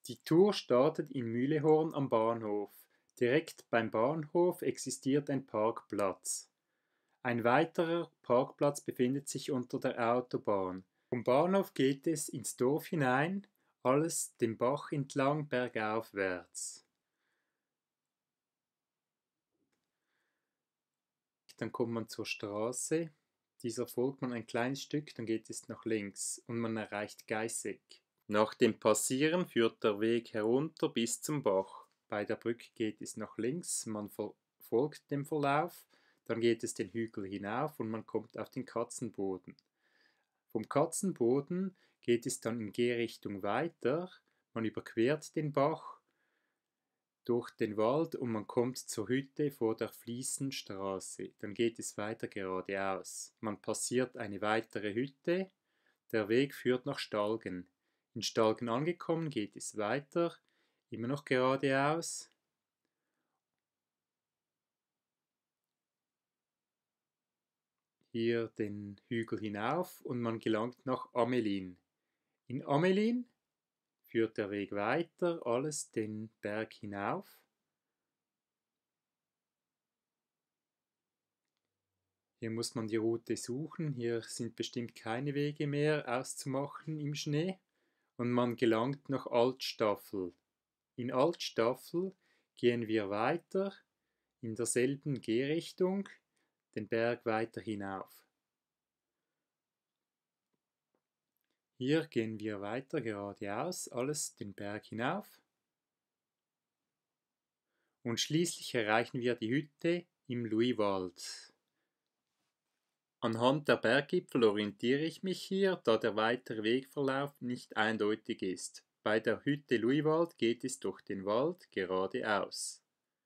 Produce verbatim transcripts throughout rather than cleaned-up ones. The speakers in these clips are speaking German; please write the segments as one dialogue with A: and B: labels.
A: Die Tour startet in Mühlehorn am Bahnhof. Direkt beim Bahnhof existiert ein Parkplatz. Ein weiterer Parkplatz befindet sich unter der Autobahn. Vom Bahnhof geht es ins Dorf hinein, alles den Bach entlang bergaufwärts. Dann kommt man zur Straße, dieser folgt man ein kleines Stück, dann geht es nach links und man erreicht Geissig. Nach dem Passieren führt der Weg herunter bis zum Bach. Bei der Brücke geht es nach links, man folgt dem Verlauf, dann geht es den Hügel hinauf und man kommt auf den Katzenboden. Vom Katzenboden geht es dann in Gehrichtung weiter, man überquert den Bach durch den Wald und man kommt zur Hütte vor der Fliesenstraße. Dann geht es weiter geradeaus. Man passiert eine weitere Hütte, der Weg führt nach Stalgen. In Stalgen angekommen geht es weiter, immer noch geradeaus. Hier den Hügel hinauf und man gelangt nach Amelin. In Amelin führt der Weg weiter, alles den Berg hinauf. Hier muss man die Route suchen, hier sind bestimmt keine Wege mehr auszumachen im Schnee. Und man gelangt nach Altstaffel. In Altstaffel gehen wir weiter in derselben Gehrichtung, den Berg weiter hinauf. Hier gehen wir weiter geradeaus, alles den Berg hinauf. Und schließlich erreichen wir die Hütte im Luiwald. Anhand der Berggipfel orientiere ich mich hier, da der weitere Wegverlauf nicht eindeutig ist. Bei der Hütte Luiwald geht es durch den Wald geradeaus.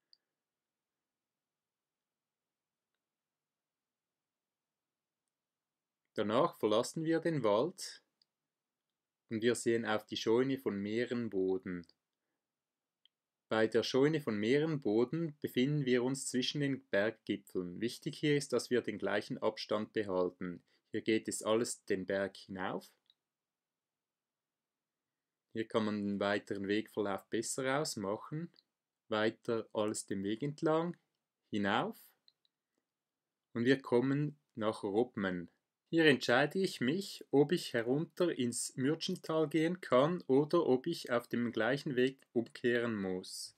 A: Danach verlassen wir den Wald und wir sehen auf die Scheune von Meerenboden. Bei der Scheune von Meerenboden befinden wir uns zwischen den Berggipfeln. Wichtig hier ist, dass wir den gleichen Abstand behalten. Hier geht es alles den Berg hinauf. Hier kann man den weiteren Wegverlauf besser ausmachen. Weiter alles den Weg entlang, hinauf. Und wir kommen nach Robmen. Hier entscheide ich mich, ob ich herunter ins Mürtschental gehen kann oder ob ich auf dem gleichen Weg umkehren muss.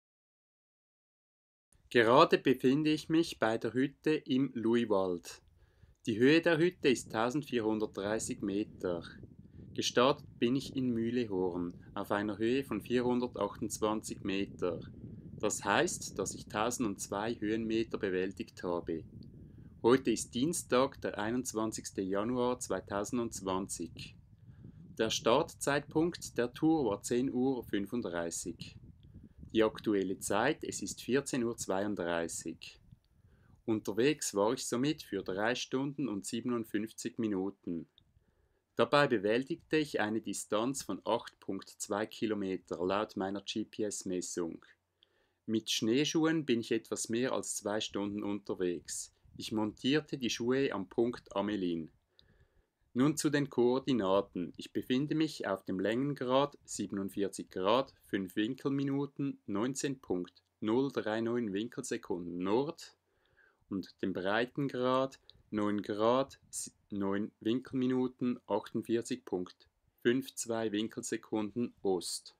A: Gerade befinde ich mich bei der Hütte im Luiwald. Die Höhe der Hütte ist eintausendvierhundertdreißig Meter. Gestartet bin ich in Mühlehorn auf einer Höhe von vierhundertachtundzwanzig Meter. Das heißt, dass ich tausendzwei Höhenmeter bewältigt habe. Heute ist Dienstag, der einundzwanzigster Januar zweitausendzwanzig. Der Startzeitpunkt der Tour war zehn Uhr fünfunddreißig. Die aktuelle Zeit, es ist vierzehn Uhr zweiunddreißig. Unterwegs war ich somit für drei Stunden und siebenundfünfzig Minuten. Dabei bewältigte ich eine Distanz von acht Komma zwei Kilometer laut meiner G P S-Messung. Mit Schneeschuhen bin ich etwas mehr als zwei Stunden unterwegs. Ich montierte die Schuhe am Punkt Amelin. Nun zu den Koordinaten. Ich befinde mich auf dem Längengrad siebenundvierzig Grad, fünf Winkelminuten, neunzehn Komma null neununddreißig Winkelsekunden Nord und dem Breitengrad neun Grad, neun Winkelminuten, achtundvierzig Komma zweiundfünfzig Winkelsekunden Ost.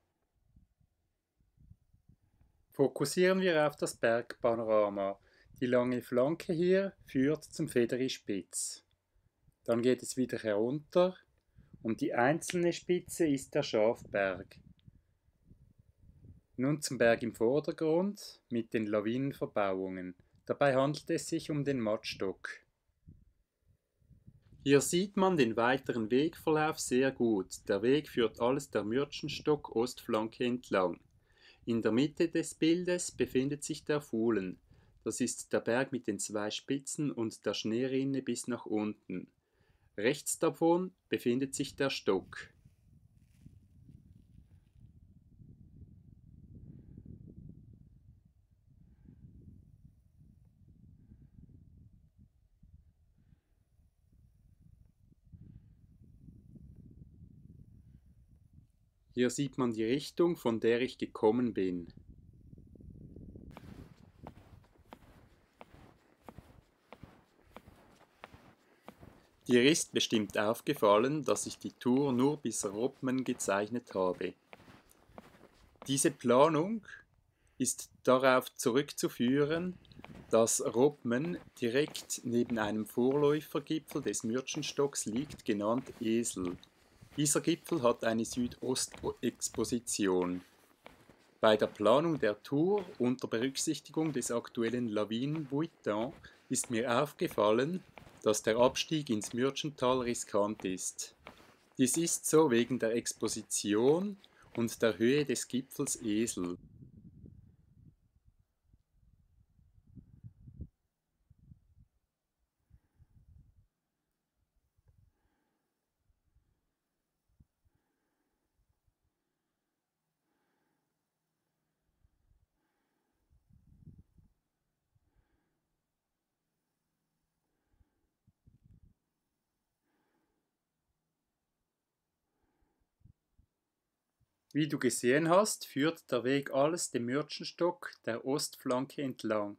A: Fokussieren wir auf das Bergpanorama. Die lange Flanke hier führt zum Federispitz. Dann geht es wieder herunter und die einzelne Spitze ist der Schafberg. Nun zum Berg im Vordergrund mit den Lawinenverbauungen. Dabei handelt es sich um den Mattstock. Hier sieht man den weiteren Wegverlauf sehr gut. Der Weg führt alles der Mürtschenstock-Ostflanke entlang. In der Mitte des Bildes befindet sich der Fuhlen. Das ist der Berg mit den zwei Spitzen und der Schneerinne bis nach unten. Rechts davon befindet sich der Stock. Hier sieht man die Richtung, von der ich gekommen bin. Dir ist bestimmt aufgefallen, dass ich die Tour nur bis Robben gezeichnet habe. Diese Planung ist darauf zurückzuführen, dass Robben direkt neben einem Vorläufergipfel des Mürtschenstocks liegt, genannt Esel. Dieser Gipfel hat eine Südostexposition. Bei der Planung der Tour unter Berücksichtigung des aktuellen Lawinenbuiton ist mir aufgefallen, dass der Abstieg ins Mürtschental riskant ist. Dies ist so wegen der Exposition und der Höhe des Gipfels Esel. Wie du gesehen hast, führt der Weg alles dem Mürtschenstock der Ostflanke entlang.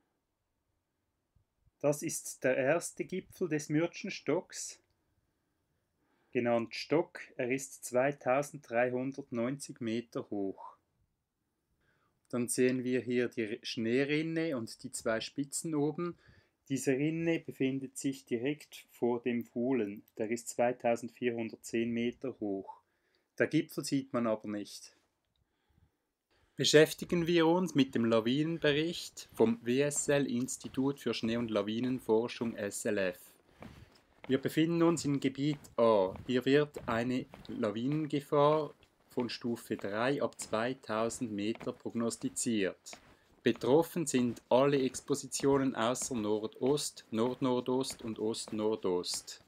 A: Das ist der erste Gipfel des Mürtschenstocks, genannt Stock. Er ist zweitausenddreihundertneunzig Meter hoch. Dann sehen wir hier die Schneerinne und die zwei Spitzen oben. Diese Rinne befindet sich direkt vor dem Fuhlen. Der ist zweitausendvierhundertzehn Meter hoch. Der Gipfel sieht man aber nicht. Beschäftigen wir uns mit dem Lawinenbericht vom W S L Institut für Schnee- und Lawinenforschung S L F. Wir befinden uns im Gebiet A. Hier wird eine Lawinengefahr von Stufe drei ab zweitausend Meter prognostiziert. Betroffen sind alle Expositionen außer Nordost, Nordnordost und Ostnordost.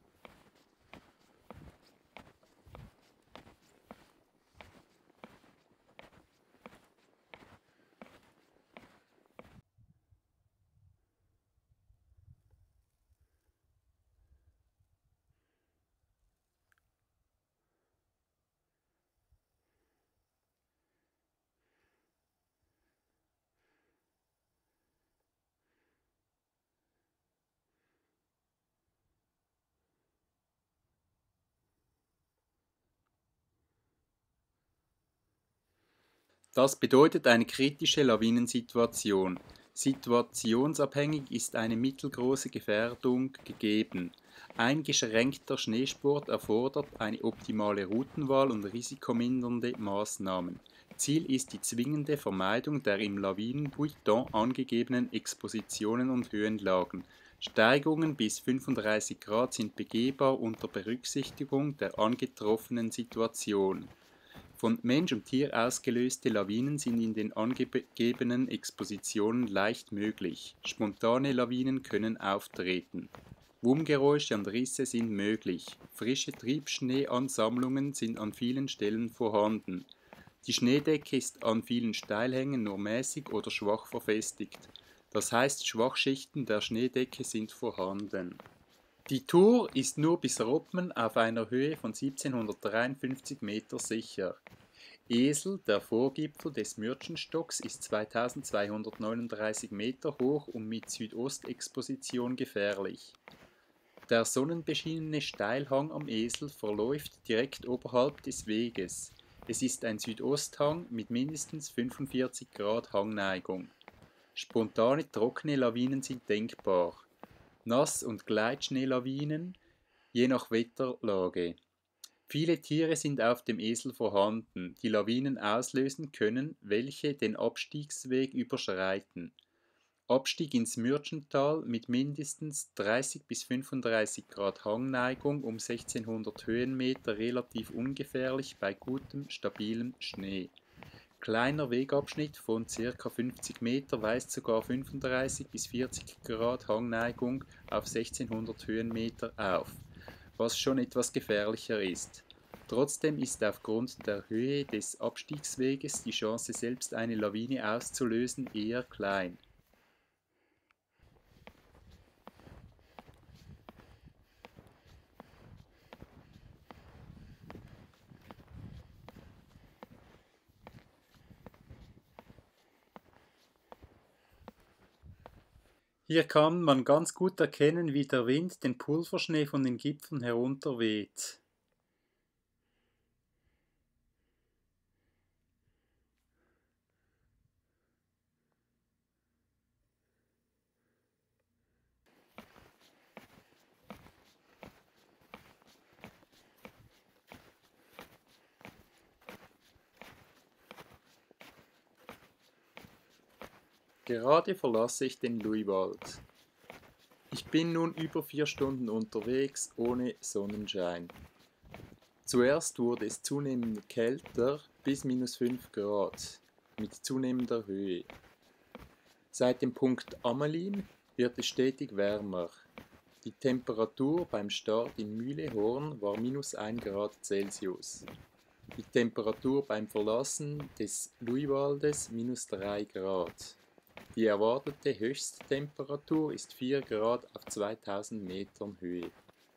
A: Das bedeutet eine kritische Lawinensituation. Situationsabhängig ist eine mittelgroße Gefährdung gegeben. Eingeschränkter Schneesport erfordert eine optimale Routenwahl und risikomindernde Maßnahmen. Ziel ist die zwingende Vermeidung der im Lawinenbuiton angegebenen Expositionen und Höhenlagen. Steigungen bis fünfunddreißig Grad sind begehbar unter Berücksichtigung der angetroffenen Situation. Von Mensch und Tier ausgelöste Lawinen sind in den angegebenen Expositionen leicht möglich. Spontane Lawinen können auftreten. Wumgeräusche und Risse sind möglich. Frische Triebschneeansammlungen sind an vielen Stellen vorhanden. Die Schneedecke ist an vielen Steilhängen nur mäßig oder schwach verfestigt. Das heißt, Schwachschichten der Schneedecke sind vorhanden. Die Tour ist nur bis Robben auf einer Höhe von siebzehnhundertdreiundfünfzig Meter sicher. Esel, der Vorgipfel des Mürtschenstocks, ist zweitausendzweihundertneununddreißig Meter hoch und mit Südostexposition gefährlich. Der sonnenbeschienene Steilhang am Esel verläuft direkt oberhalb des Weges. Es ist ein Südosthang mit mindestens fünfundvierzig Grad Hangneigung. Spontane trockene Lawinen sind denkbar. Nass- und Gleitschneelawinen, je nach Wetterlage. Viele Tiere sind auf dem Esel vorhanden, die Lawinen auslösen können, welche den Abstiegsweg überschreiten. Abstieg ins Mürtschental mit mindestens dreißig bis fünfunddreißig Grad Hangneigung um sechzehnhundert Höhenmeter relativ ungefährlich bei gutem, stabilem Schnee. Kleiner Wegabschnitt von ca. fünfzig Meter weist sogar fünfunddreißig bis vierzig Grad Hangneigung auf sechzehnhundert Höhenmeter auf, was schon etwas gefährlicher ist. Trotzdem ist aufgrund der Höhe des Abstiegsweges die Chance, selbst eine Lawine auszulösen, eher klein. Hier kann man ganz gut erkennen, wie der Wind den Pulverschnee von den Gipfeln herunterweht. Gerade verlasse ich den Luiwald. Ich bin nun über vier Stunden unterwegs ohne Sonnenschein. Zuerst wurde es zunehmend kälter bis minus fünf Grad mit zunehmender Höhe. Seit dem Punkt Amelin wird es stetig wärmer. Die Temperatur beim Start in Mühlehorn war minus ein Grad Celsius. Die Temperatur beim Verlassen des Luiwaldes minus drei Grad. Die erwartete Höchsttemperatur ist vier Grad auf zweitausend Metern Höhe.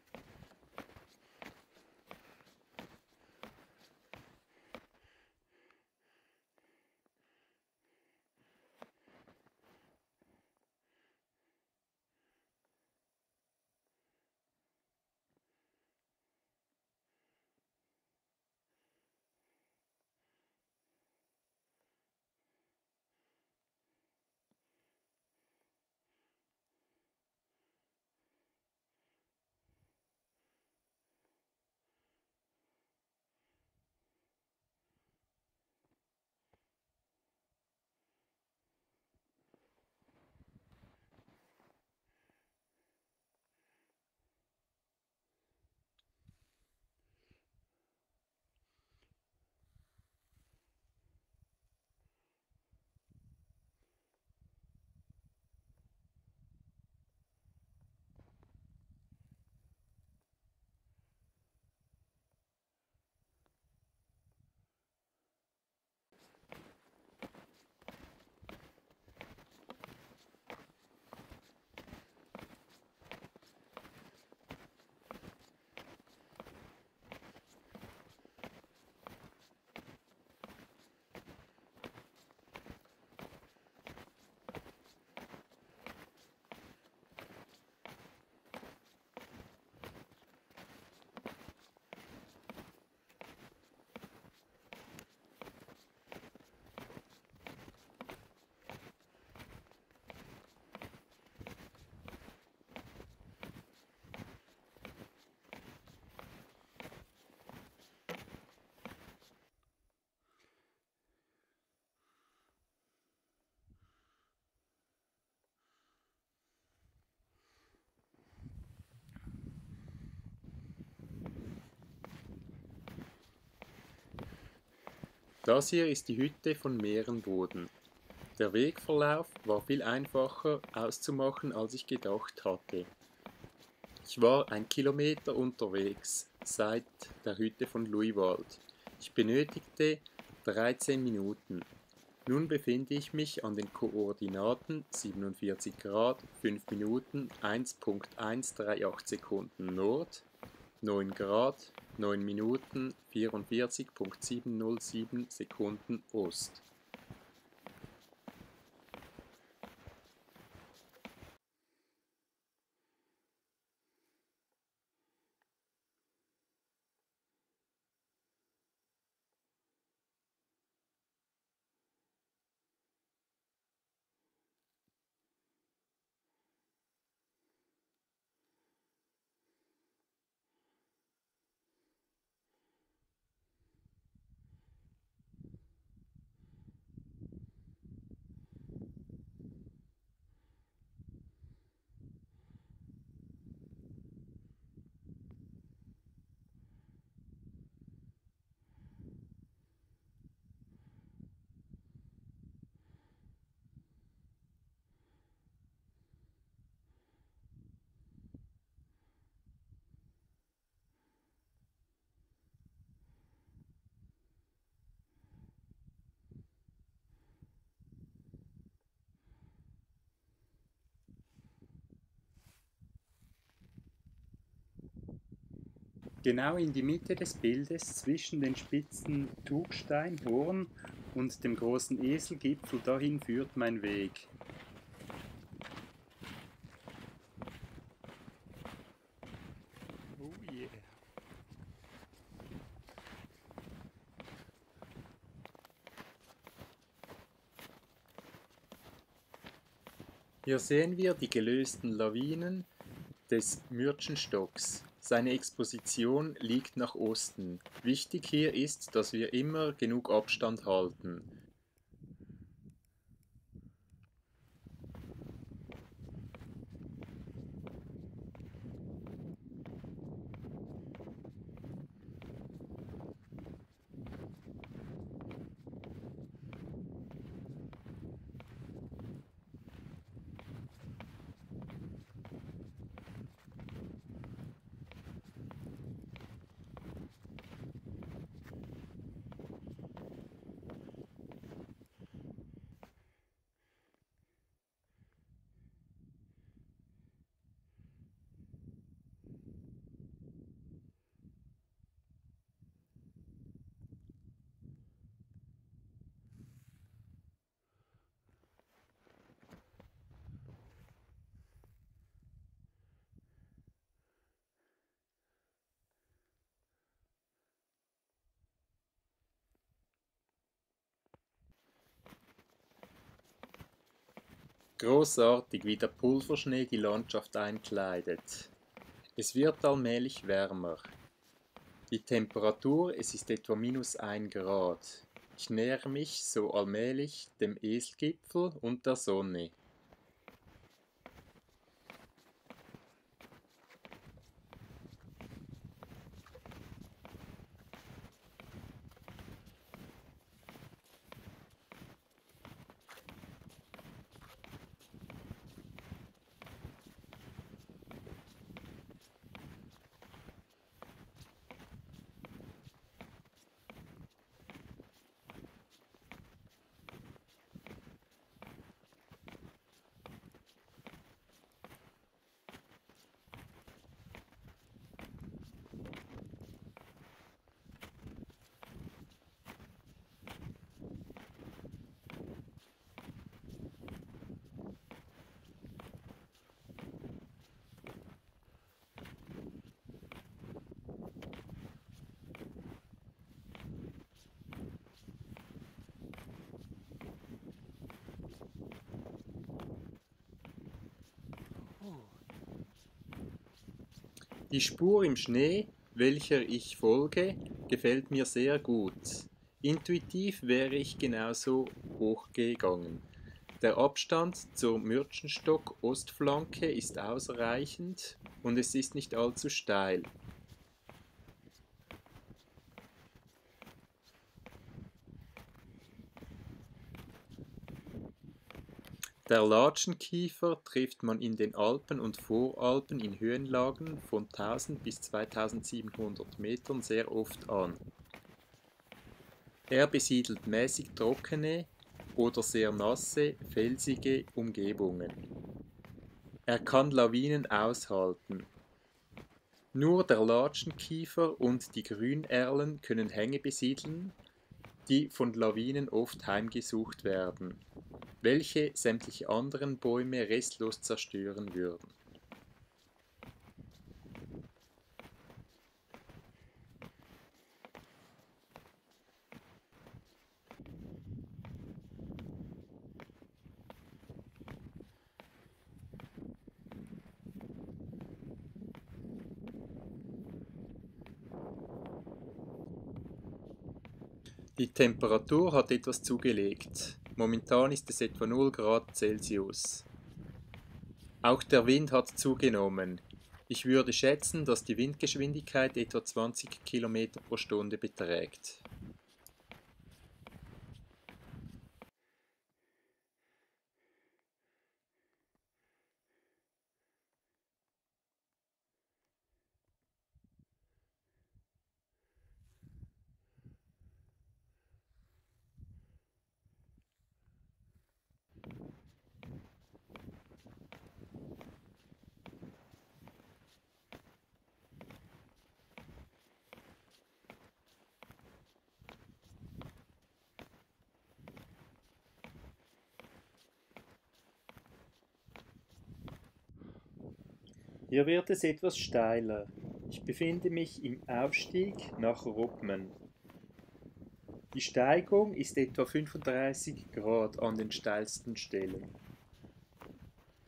A: Das hier ist die Hütte von Meerenboden. Der Wegverlauf war viel einfacher auszumachen, als ich gedacht hatte. Ich war ein Kilometer unterwegs seit der Hütte von Luiwald. Ich benötigte dreizehn Minuten. Nun befinde ich mich an den Koordinaten siebenundvierzig Grad, fünf Minuten, eins Komma hundertachtunddreißig Sekunden Nord, neun Grad, neun Minuten, vierundvierzig Komma siebenhundertsieben Sekunden Ost. Genau in die Mitte des Bildes zwischen den Spitzen Tugstein, Horn und dem großen Eselgipfel dahin führt mein Weg. Hier sehen wir die gelösten Lawinen des Mürtschenstocks. Seine Exposition liegt nach Osten. Wichtig hier ist, dass wir immer genug Abstand halten. Großartig, wie der Pulverschnee die Landschaft einkleidet. Es wird allmählich wärmer. Die Temperatur, es ist etwa minus ein Grad. Ich nähere mich so allmählich dem Eselgipfel und der Sonne. Die Spur im Schnee, welcher ich folge, gefällt mir sehr gut. Intuitiv wäre ich genauso hochgegangen. Der Abstand zur Mürtschenstock-Ostflanke ist ausreichend und es ist nicht allzu steil. Der Latschenkiefer trifft man in den Alpen und Voralpen in Höhenlagen von tausend bis zweitausendsiebenhundert Metern sehr oft an. Er besiedelt mäßig trockene oder sehr nasse, felsige Umgebungen. Er kann Lawinen aushalten. Nur der Latschenkiefer und die Grünerlen können Hänge besiedeln, die von Lawinen oft heimgesucht werden, welche sämtliche anderen Bäume restlos zerstören würden. Die Temperatur hat etwas zugelegt. Momentan ist es etwa null Grad Celsius. Auch der Wind hat zugenommen. Ich würde schätzen, dass die Windgeschwindigkeit etwa zwanzig Kilometer pro Stunde beträgt. Hier wird es etwas steiler. Ich befinde mich im Aufstieg nach Ruppmen. Die Steigung ist etwa fünfunddreißig Grad an den steilsten Stellen.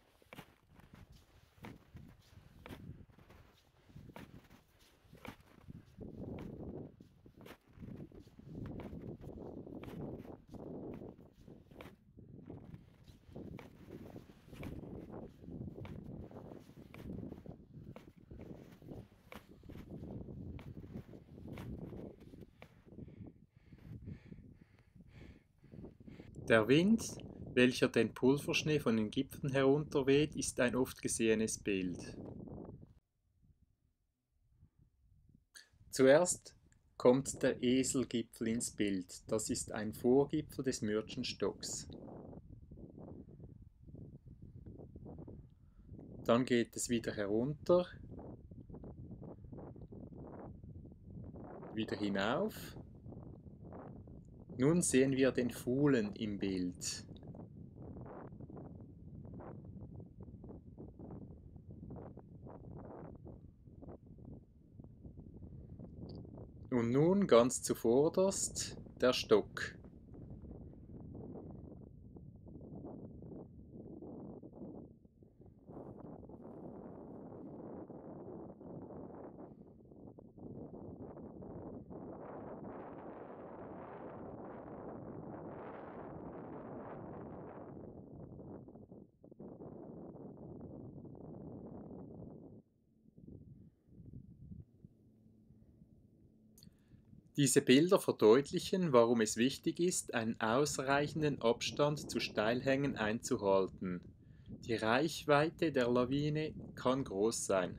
A: Der Wind, welcher den Pulverschnee von den Gipfeln herunterweht, ist ein oft gesehenes Bild. Zuerst kommt der Eselgipfel ins Bild. Das ist ein Vorgipfel des Mürtschenstocks. Dann geht es wieder herunter, wieder hinauf. Nun sehen wir den Fuhlen im Bild. Und nun ganz zuvorderst der Stock. Diese Bilder verdeutlichen, warum es wichtig ist, einen ausreichenden Abstand zu Steilhängen einzuhalten. Die Reichweite der Lawine kann groß sein.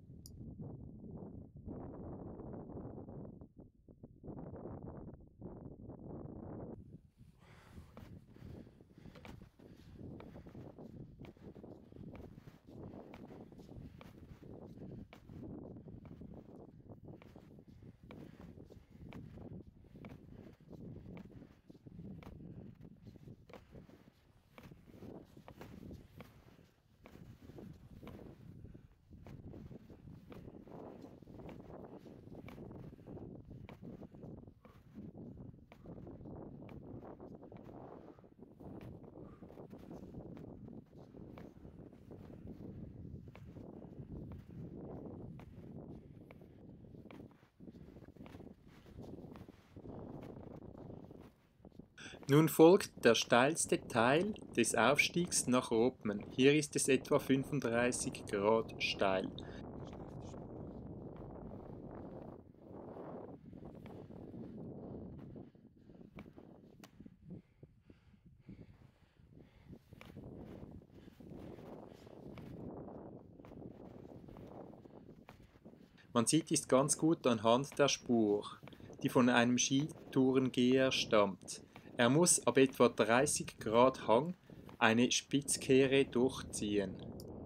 A: Nun folgt der steilste Teil des Aufstiegs nach Robben. Hier ist es etwa fünfunddreißig Grad steil. Man sieht dies ganz gut anhand der Spur, die von einem Skitourengeher stammt. Er muss ab etwa dreißig Grad Hang eine Spitzkehre durchziehen.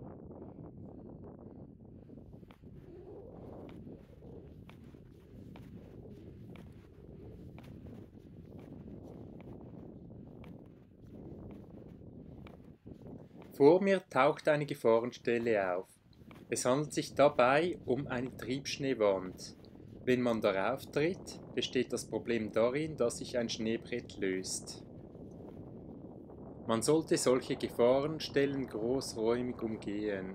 A: Vor mir taucht eine Gefahrenstelle auf. Es handelt sich dabei um eine Triebschneewand. Wenn man darauf tritt, besteht das Problem darin, dass sich ein Schneebrett löst. Man sollte solche Gefahrenstellen großräumig umgehen.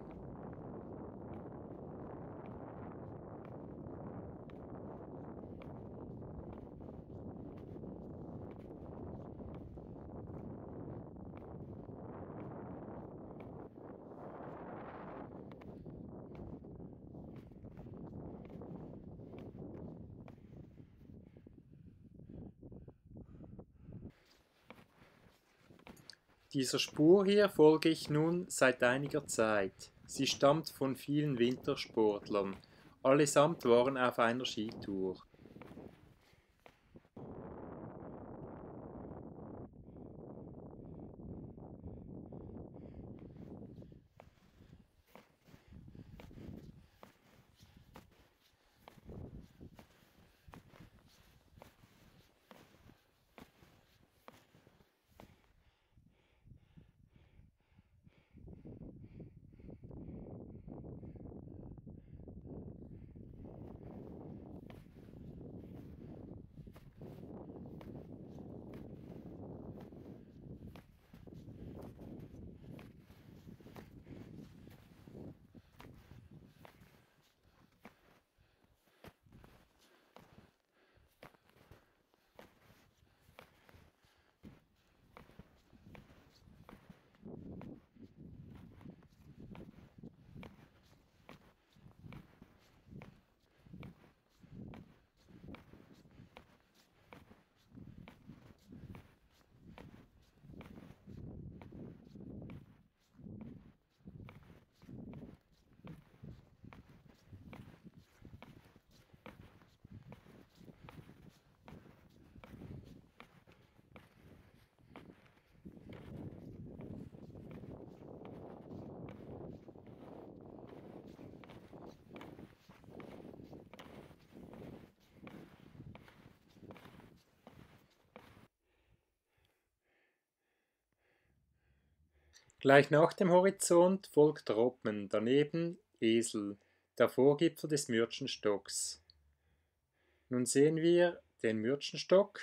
A: Dieser Spur hier folge ich nun seit einiger Zeit. Sie stammt von vielen Wintersportlern. Allesamt waren auf einer Skitour. Gleich nach dem Horizont folgt Robben, daneben Esel, der Vorgipfel des Mürtschenstocks. Nun sehen wir den Mürtschenstock.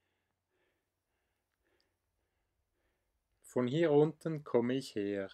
A: Von hier unten komme ich her.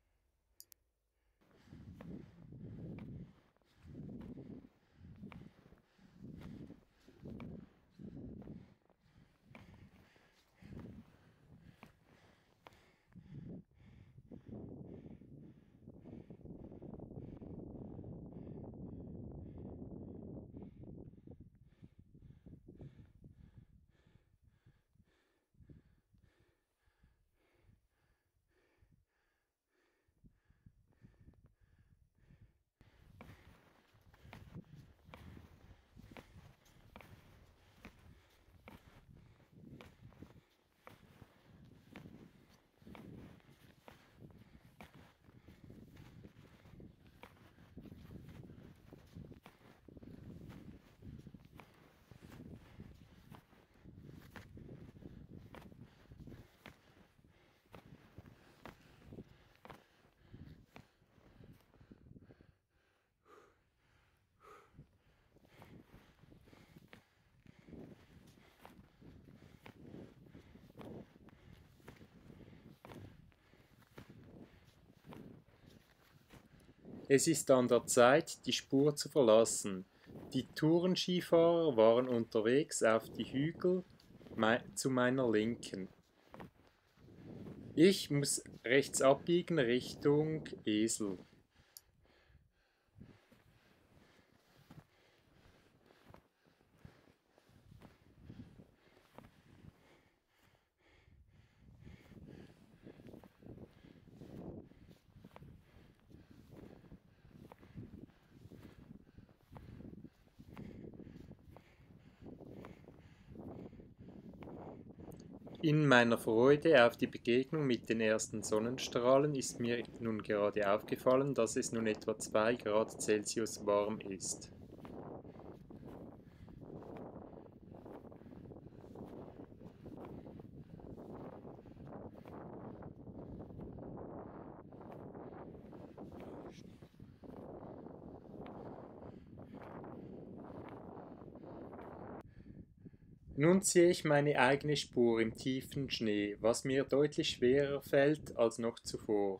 A: Es ist an der Zeit, die Spur zu verlassen. Die Tourenskifahrer waren unterwegs auf die Hügel zu meiner Linken. Ich muss rechts abbiegen Richtung Esel. In meiner Freude auf die Begegnung mit den ersten Sonnenstrahlen ist mir nun gerade aufgefallen, dass es nun etwa zwei Grad Celsius warm ist. Nun sehe ich meine eigene Spur im tiefen Schnee, was mir deutlich schwerer fällt als noch zuvor.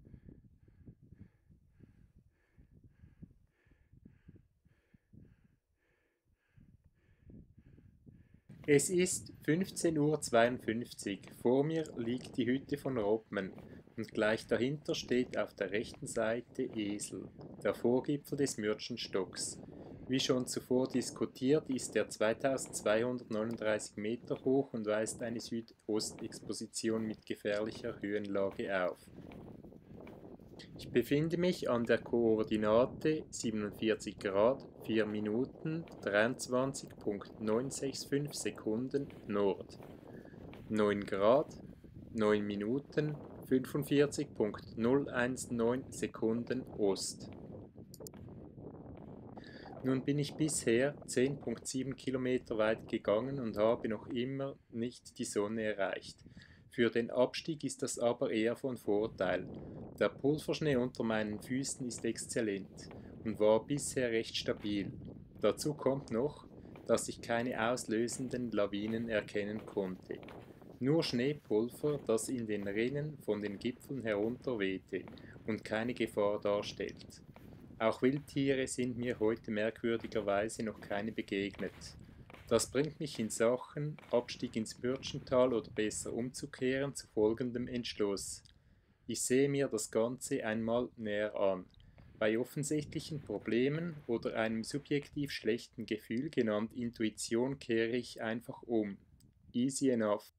A: Es ist fünfzehn Uhr zweiundfünfzig, vor mir liegt die Hütte von Robben und gleich dahinter steht auf der rechten Seite Esel, der Vorgipfel des Mürtschenstocks. Wie schon zuvor diskutiert, ist er zweitausendzweihundertneununddreißig Meter hoch und weist eine Südostexposition mit gefährlicher Höhenlage auf. Ich befinde mich an der Koordinate siebenundvierzig Grad, vier Minuten, dreiundzwanzig Komma neunhunderfünfundsechzig Sekunden Nord, neun Grad, neun Minuten, fünfundvierzig Komma null neunzehn Sekunden Ost. Nun bin ich bisher zehn Komma sieben Kilometer weit gegangen und habe noch immer nicht die Sonne erreicht. Für den Abstieg ist das aber eher von Vorteil. Der Pulverschnee unter meinen Füßen ist exzellent und war bisher recht stabil. Dazu kommt noch, dass ich keine auslösenden Lawinen erkennen konnte. Nur Schneepulver, das in den Rinnen von den Gipfeln herunter wehte und keine Gefahr darstellt. Auch Wildtiere sind mir heute merkwürdigerweise noch keine begegnet. Das bringt mich in Sachen Abstieg ins Mürtschental oder besser umzukehren zu folgendem Entschluss. Ich sehe mir das Ganze einmal näher an. Bei offensichtlichen Problemen oder einem subjektiv schlechten Gefühl genannt Intuition kehre ich einfach um. Easy enough.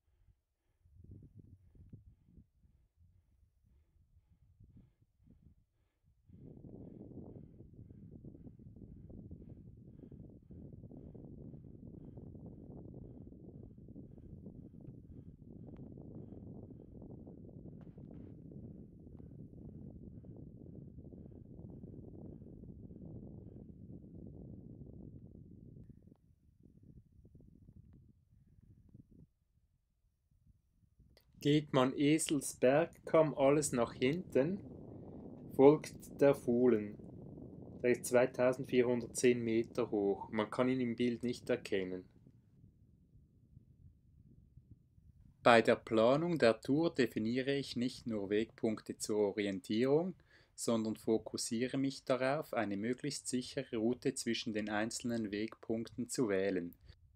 A: Geht man Eselsbergkamm alles nach hinten, folgt der Fohlen. Der ist zweitausendvierhundertzehn Meter hoch. Man kann ihn im Bild nicht erkennen. Bei der Planung der Tour definiere ich nicht nur Wegpunkte zur Orientierung, sondern fokussiere mich darauf, eine möglichst sichere Route zwischen den einzelnen Wegpunkten zu wählen.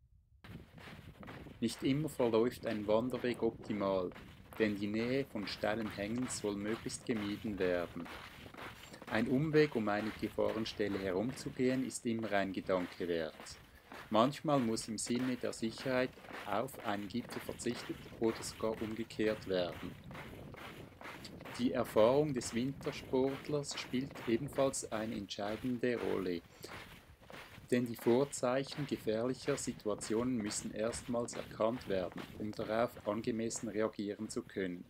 A: Nicht immer verläuft ein Wanderweg optimal, denn die Nähe von steilen Hängen soll möglichst gemieden werden. Ein Umweg um eine Gefahrenstelle herumzugehen ist immer ein Gedanke wert. Manchmal muss im Sinne der Sicherheit auf einen Gipfel verzichtet oder sogar umgekehrt werden. Die Erfahrung des Wintersportlers spielt ebenfalls eine entscheidende Rolle, denn die Vorzeichen gefährlicher Situationen müssen erstmals erkannt werden, um darauf angemessen reagieren zu können.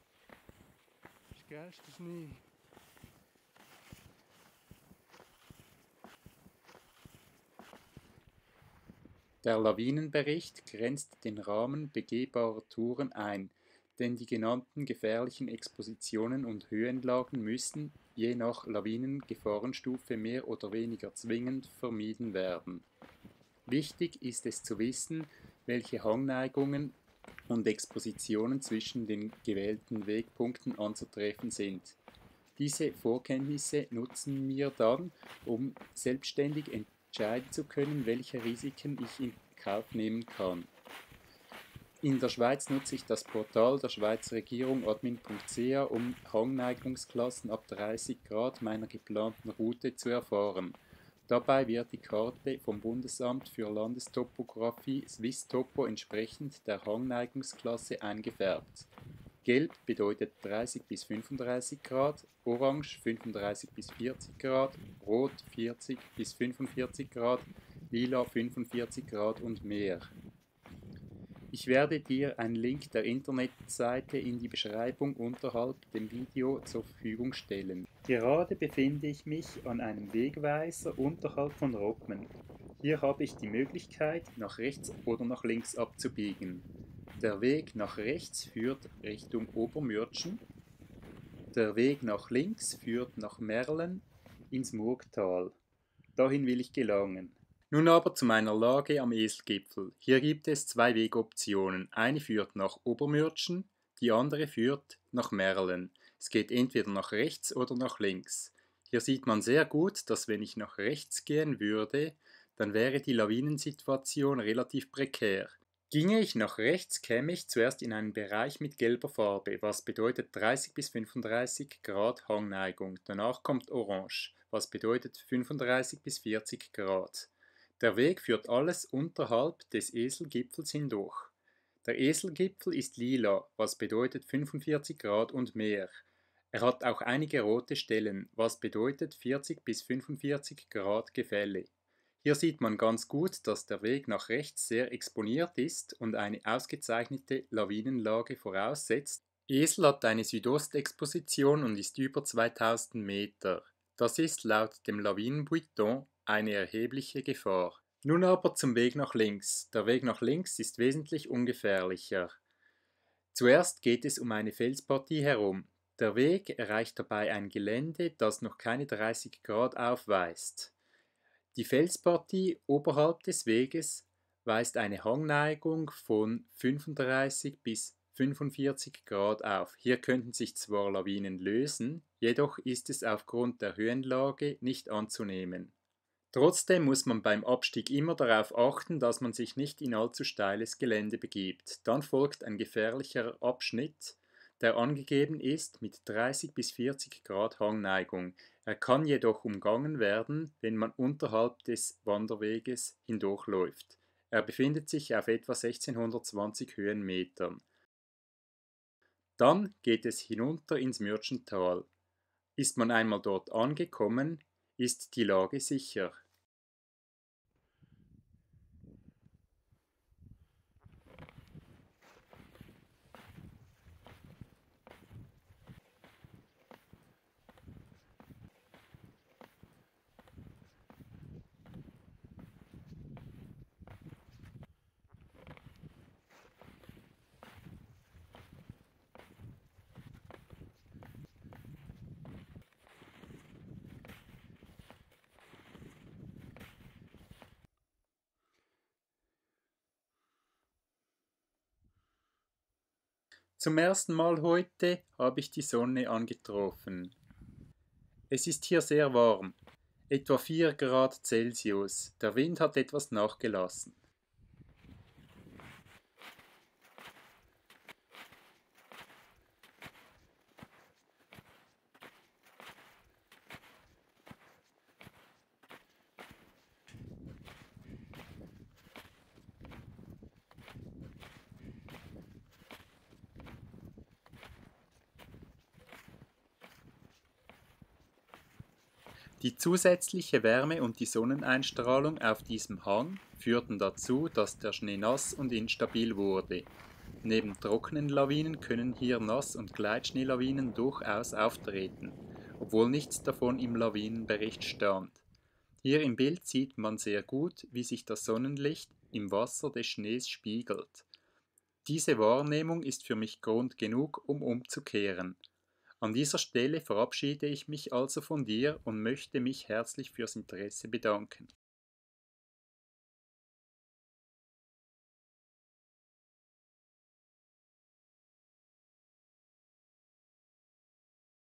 A: Der Lawinenbericht grenzt den Rahmen begehbarer Touren ein, denn die genannten gefährlichen Expositionen und Höhenlagen müssen, je nach Lawinengefahrenstufe, mehr oder weniger zwingend vermieden werden. Wichtig ist es zu wissen, welche Hangneigungen und Expositionen zwischen den gewählten Wegpunkten anzutreffen sind. Diese Vorkenntnisse nutzen mir dann, um selbstständig entscheiden zu können, welche Risiken ich in Kauf nehmen kann. In der Schweiz nutze ich das Portal der Schweizer Regierung admin punkt c h, um Hangneigungsklassen ab dreißig Grad meiner geplanten Route zu erfahren. Dabei wird die Karte vom Bundesamt für Landestopographie Swisstopo entsprechend der Hangneigungsklasse eingefärbt. Gelb bedeutet dreißig bis fünfunddreißig Grad, Orange fünfunddreißig bis vierzig Grad, Rot vierzig bis fünfundvierzig Grad, Lila fünfundvierzig Grad und mehr. Ich werde dir einen Link der Internetseite in die Beschreibung unterhalb dem Video zur Verfügung stellen. Gerade befinde ich mich an einem Wegweiser unterhalb von Rottmen. Hier habe ich die Möglichkeit, nach rechts oder nach links abzubiegen. Der Weg nach rechts führt Richtung Obermürtschen, der Weg nach links führt nach Merlen ins Murgtal. Dahin will ich gelangen. Nun aber zu meiner Lage am Eselgipfel. Hier gibt es zwei Wegoptionen. Eine führt nach Obermürtschen, die andere führt nach Merlen. Es geht entweder nach rechts oder nach links. Hier sieht man sehr gut, dass wenn ich nach rechts gehen würde, dann wäre die Lawinensituation relativ prekär. Ginge ich nach rechts, käme ich zuerst in einen Bereich mit gelber Farbe, was bedeutet dreißig bis fünfunddreißig Grad Hangneigung. Danach kommt Orange, was bedeutet fünfunddreißig bis vierzig Grad. Der Weg führt alles unterhalb des Eselgipfels hindurch. Der Eselgipfel ist lila, was bedeutet fünfundvierzig Grad und mehr. Er hat auch einige rote Stellen, was bedeutet vierzig bis fünfundvierzig Grad Gefälle. Hier sieht man ganz gut, dass der Weg nach rechts sehr exponiert ist und eine ausgezeichnete Lawinenlage voraussetzt. Esel hat eine Südostexposition und ist über zweitausend Meter. Das ist laut dem Lawinenbulletin eine erhebliche Gefahr. Nun aber zum Weg nach links. Der Weg nach links ist wesentlich ungefährlicher. Zuerst geht es um eine Felspartie herum. Der Weg erreicht dabei ein Gelände, das noch keine dreißig Grad aufweist. Die Felspartie oberhalb des Weges weist eine Hangneigung von fünfunddreißig bis fünfundvierzig Grad auf. Hier könnten sich zwar Lawinen lösen, jedoch ist es aufgrund der Höhenlage nicht anzunehmen. Trotzdem muss man beim Abstieg immer darauf achten, dass man sich nicht in allzu steiles Gelände begibt. Dann folgt ein gefährlicher Abschnitt, der angegeben ist mit dreißig bis vierzig Grad Hangneigung. Er kann jedoch umgangen werden, wenn man unterhalb des Wanderweges hindurchläuft. Er befindet sich auf etwa sechzehnhundertzwanzig Höhenmetern. Dann geht es hinunter ins Mürtschental. Ist man einmal dort angekommen, ist die Lage sicher. Zum ersten Mal heute habe ich die Sonne angetroffen. Es ist hier sehr warm, etwa vier Grad Celsius. Der Wind hat etwas nachgelassen. Die zusätzliche Wärme und die Sonneneinstrahlung auf diesem Hang führten dazu, dass der Schnee nass und instabil wurde. Neben trockenen Lawinen können hier Nass- und Gleitschneelawinen durchaus auftreten, obwohl nichts davon im Lawinenbericht stand. Hier im Bild sieht man sehr gut, wie sich das Sonnenlicht im Wasser des Schnees spiegelt. Diese Wahrnehmung ist für mich Grund genug, um umzukehren. An dieser Stelle verabschiede ich mich also von dir und möchte mich herzlich fürs Interesse bedanken.